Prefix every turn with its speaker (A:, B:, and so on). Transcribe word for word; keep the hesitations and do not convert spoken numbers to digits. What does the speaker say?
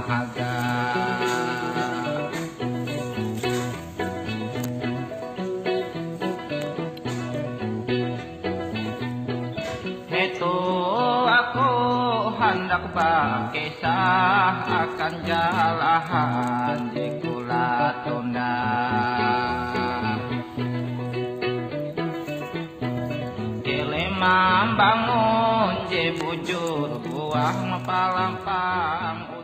A: dahaga. Itu aku hendak berkisah akan jalahan di Kula Tunda. Membangun je bujur buah mapalampang.